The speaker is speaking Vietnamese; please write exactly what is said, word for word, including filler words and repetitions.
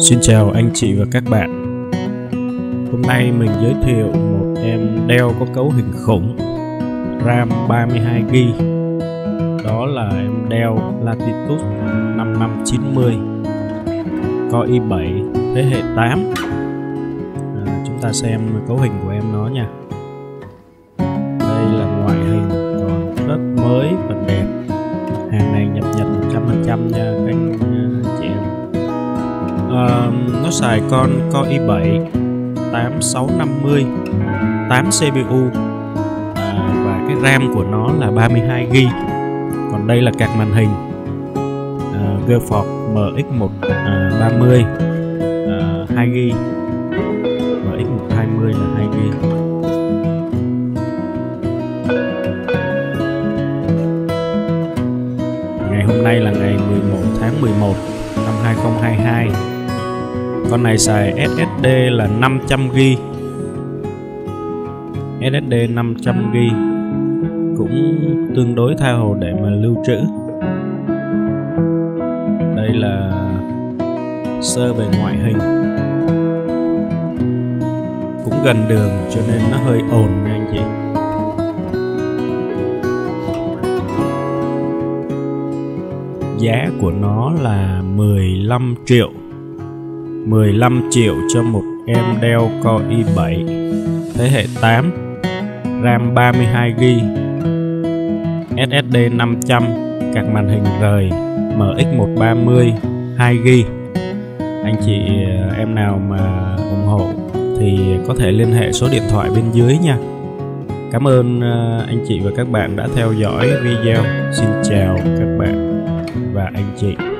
Xin chào anh chị và các bạn. Hôm nay mình giới thiệu một em Dell có cấu hình khủng, RAM ba mươi hai gi ga bai. Đó là em Dell Latitude năm năm chín mươi Core i bảy thế hệ tám. à, Chúng ta xem cấu hình của em nó nha. Đây là ngoại hình còn rất mới và đẹp. Hàng này nhập nhật một trăm phần trăm nha các anh chị em. À, nó xài con Core i bảy tám sáu năm mươi, tám xê pê u, à, và cái RAM của nó là ba mươi hai gi ga bai. Còn đây là card màn hình à, GeForce em ích một ba mươi à, hai gi ga bai, em ích một hai mươi là hai gi ga bai. Ngày hôm nay là ngày mười một tháng mười một năm hai không hai hai. Con này xài ét ét đê là năm trăm gi ga bai, ét ét đê năm trăm gi ga bai cũng tương đối tha hồ để mà lưu trữ. Đây là sơ về ngoại hình, cũng gần đường cho nên nó hơi ồn nha anh chị. Giá của nó là mười lăm triệu mười lăm triệu cho một em Dell Core i bảy thế hệ tám, RAM ba mươi hai gi ga bai, ét ét đê năm trăm, card màn hình rời em ích một ba mươi hai gi ga bai. Anh chị em nào mà ủng hộ thì có thể liên hệ số điện thoại bên dưới nha. Cảm ơn anh chị và các bạn đã theo dõi video. Xin chào các bạn và anh chị.